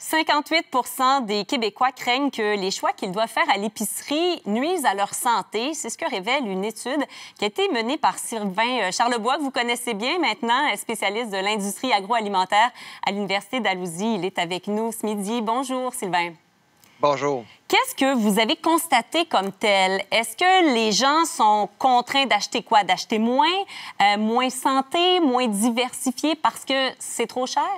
58% des Québécois craignent que les choix qu'ils doivent faire à l'épicerie nuisent à leur santé. C'est ce que révèle une étude qui a été menée par Sylvain Charlebois, que vous connaissez bien maintenant, spécialiste de l'industrie agroalimentaire à l'Université d'Alousie. Il est avec nous ce midi. Bonjour, Sylvain. Bonjour. Qu'est-ce que vous avez constaté comme tel? Est-ce que les gens sont contraints d'acheter quoi? D'acheter moins, moins santé, moins diversifié parce que c'est trop cher?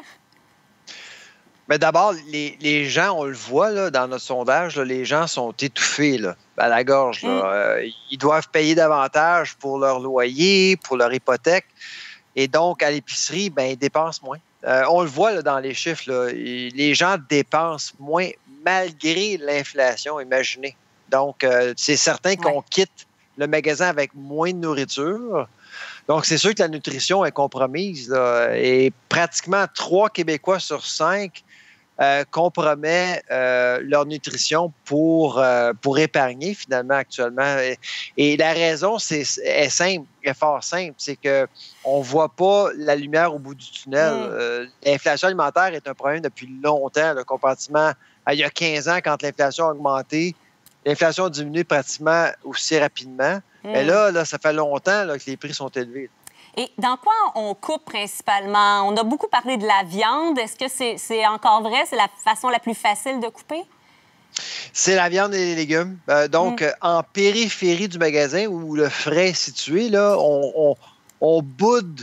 Mais d'abord, les gens, on le voit là, dans notre sondage, là, les gens sont étouffés là, à la gorge. Là. Ils doivent payer davantage pour leur loyer, pour leur hypothèque. Et donc, à l'épicerie, ben, ils dépensent moins. On le voit là, dans les chiffres. Là, les gens dépensent moins malgré l'inflation, imaginez. Donc, c'est certain qu'on quitte le magasin avec moins de nourriture. Donc, c'est sûr que la nutrition est compromise. Là, et pratiquement 3 Québécois sur 5 compromet leur nutrition pour épargner, finalement, actuellement. Et la raison est simple, est fort simple. C'est qu'on ne voit pas la lumière au bout du tunnel. L'inflation alimentaire est un problème depuis longtemps, là, comparativement à il y a 15 ans, quand l'inflation a augmenté. L'inflation a diminué pratiquement aussi rapidement. Mais là, ça fait longtemps là, que les prix sont élevés. Et dans quoi on coupe principalement? On a beaucoup parlé de la viande. Est-ce que c'est encore vrai? C'est la façon la plus facile de couper? C'est la viande et les légumes. Donc, en périphérie du magasin où le frais est situé, là, on boude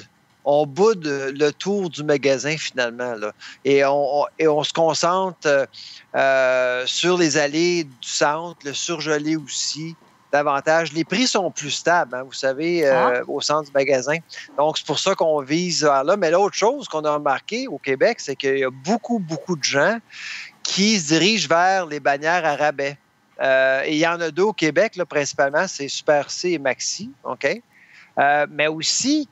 le tour du magasin, finalement. Là. Et on se concentre sur les allées du centre, le surgelé aussi, davantage. Les prix sont plus stables, hein, vous savez, au centre du magasin. Donc, c'est pour ça qu'on vise vers là. Mais l'autre chose qu'on a remarqué au Québec, c'est qu'il y a beaucoup, beaucoup de gens qui se dirigent vers les bannières à rabais. Et il y en a deux au Québec, là, principalement, c'est Super C et Maxi, OK? Mais aussi,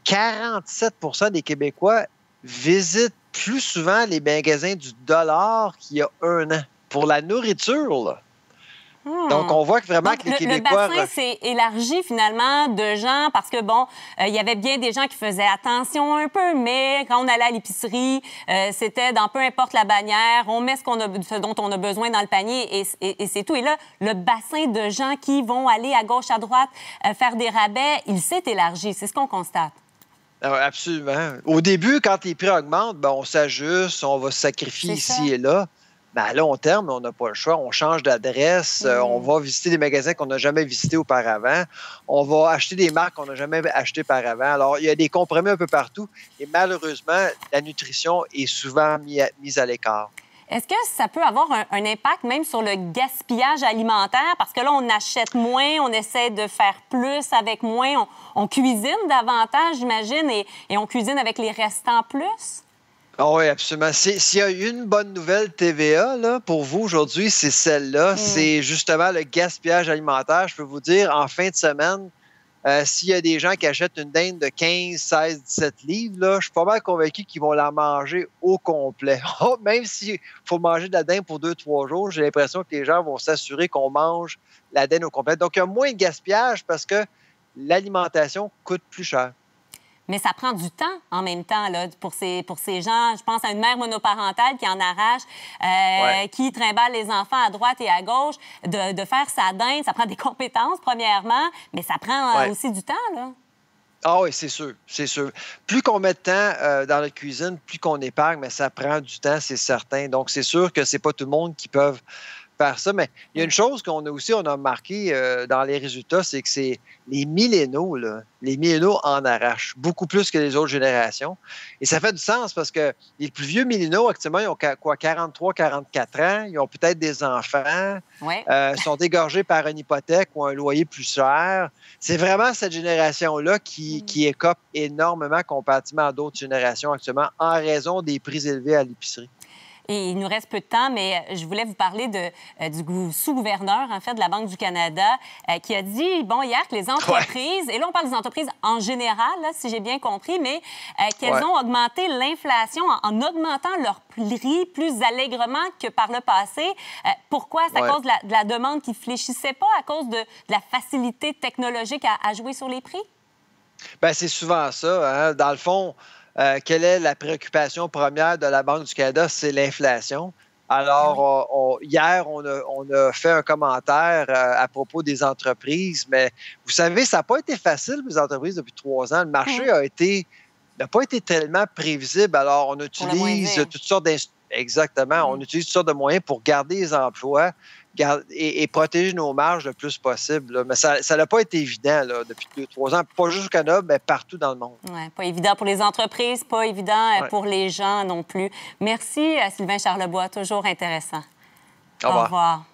47% des Québécois visitent plus souvent les magasins du dollar qu'il y a un an. Pour la nourriture, là. Donc, on voit que vraiment que les Québécois... Le bassin s'est élargi, finalement, de gens, parce que, bon, il y avait bien des gens qui faisaient attention un peu, mais quand on allait à l'épicerie, c'était dans peu importe la bannière, on met ce dont on a besoin dans le panier et c'est tout. Et là, le bassin de gens qui vont aller à gauche, à droite, faire des rabais, il s'est élargi. C'est ce qu'on constate. Absolument. Au début, quand les prix augmentent, ben, on s'ajuste, on va se sacrifier ici et là. Ben, à long terme, on n'a pas le choix. On change d'adresse, on va visiter des magasins qu'on n'a jamais visités auparavant, on va acheter des marques qu'on n'a jamais achetées auparavant. Alors, il y a des compromis un peu partout et malheureusement, la nutrition est souvent mise à l'écart. Est-ce que ça peut avoir un impact même sur le gaspillage alimentaire? Parce que là, on achète moins, on essaie de faire plus avec moins, on cuisine davantage, j'imagine, et on cuisine avec les restants plus? Oh oui, absolument. S'il y a une bonne nouvelle TVA là, pour vous aujourd'hui, c'est celle-là. C'est justement le gaspillage alimentaire. Je peux vous dire, en fin de semaine, s'il y a des gens qui achètent une dinde de 15, 16, 17 livres, là, je suis pas mal convaincu qu'ils vont la manger au complet. Même s'il faut manger de la dinde pour 2-3 jours, j'ai l'impression que les gens vont s'assurer qu'on mange la dinde au complet. Donc, il y a moins de gaspillage parce que l'alimentation coûte plus cher. Mais ça prend du temps en même temps là, pour ces gens. Je pense à une mère monoparentale qui en arrache, qui trimballe les enfants à droite et à gauche, de faire sa dinde. Ça prend des compétences, premièrement, mais ça prend aussi du temps, là. Ah oui, c'est sûr, c'est sûr. Plus qu'on met de temps dans la cuisine, plus qu'on épargne, mais ça prend du temps, c'est certain. Donc, c'est sûr que c'est pas tout le monde qui peut faire ça. Mais il y a une chose qu'on a aussi, on a remarqué dans les résultats, c'est que c'est les milléniaux, là. Les milléniaux en arrachent beaucoup plus que les autres générations. Et ça fait du sens parce que les plus vieux milléniaux, actuellement, ils ont quoi, 43, 44 ans. Ils ont peut-être des enfants, sont égorgés par une hypothèque ou un loyer plus cher. C'est vraiment cette génération-là qui écope énormément comparativement à d'autres générations actuellement en raison des prix élevés à l'épicerie. Et il nous reste peu de temps, mais je voulais vous parler du sous-gouverneur, en fait, de la Banque du Canada, qui a dit, bon, hier, que les entreprises, et là, on parle des entreprises en général, là, si j'ai bien compris, mais qu'elles ont augmenté l'inflation en augmentant leurs prix plus allègrement que par le passé. Pourquoi? C'est à cause de la demande qui ne fléchissait pas, à cause de la facilité technologique à jouer sur les prix? Bien, c'est souvent ça. Hein? Dans le fond, quelle est la préoccupation première de la Banque du Canada? C'est l'inflation. Alors, hier, on a fait un commentaire à propos des entreprises, mais vous savez, ça n'a pas été facile, les entreprises, depuis 3 ans. Le marché n'a pas été tellement prévisible. Alors, on utilise toutes sortes Exactement. On utilise toutes sortes de moyens pour garder les emplois et protéger nos marges le plus possible. Là. Mais ça n'a pas été évident là, depuis 2-3 ans, pas juste au Canada, mais partout dans le monde. Oui, pas évident pour les entreprises, pas évident pour les gens non plus. Merci à Sylvain Charlebois, toujours intéressant. Au revoir. Au revoir.